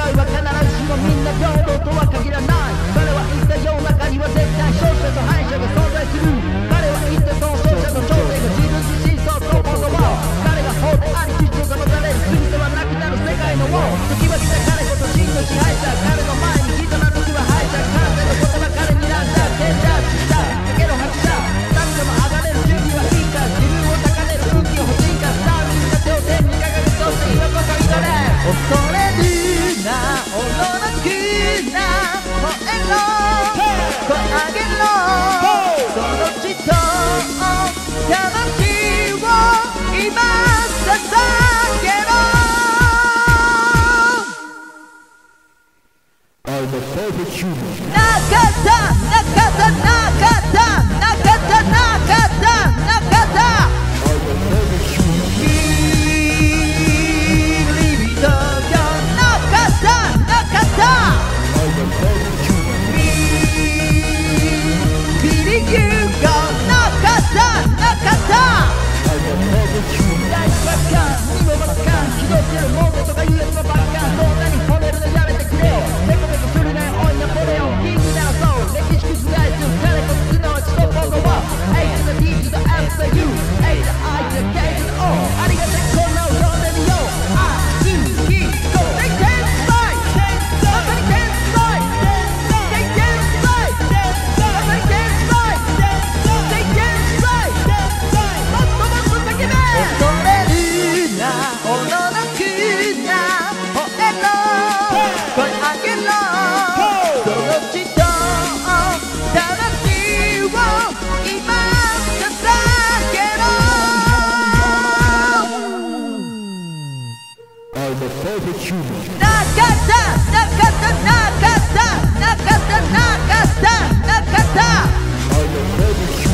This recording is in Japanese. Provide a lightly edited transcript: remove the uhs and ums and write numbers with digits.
界は必ずしもみんな平等とは限らない。彼は言った世の中には絶対勝者と敗者が存在する。彼は言ったその勝者の頂点が自分自身そうと思うのは、彼が法であり秩序が持たれる罪ではなくなる世界の王。時は来た彼こそ真の支配者。彼の前に人な時は敗者。完全のことが彼になんだ。デンジャーしただけの拍車。誰でも上がれる準備はいいか。自分を高める運気を欲しいか。さあみんな手を天に掲げそして今こそ祈れ。恐れるなおのなくな燃えろ声上げろその血と魂を今捧げろ。 I'm a perfect human. なかったなかったなかったなかったなかったなかった I'm a perfect human. 君とよなかったなかった I'm a perfect human. 君にがなかったなかった I'm a perfect human. 大バカにもバカ気取ってるもんでとか言うやつはバカそんなに褒めるのやめてくれよ。ネコネコするねおいナポレオンキングならそう歴史覆す彼こその血と僕は A to the D to the F to the U A to the I to the K to the O ありがたいこんなを呼んでみよう。あいいいこれ天才まさに天才天才まさに天才天才もっともっと叫べ。恐れるなおのなくな吠えろ声上げろその血と魂を今捧げろ。 I'm a perfect human. なかったなかったなかったなかったなかったなかった I'm a perfect human.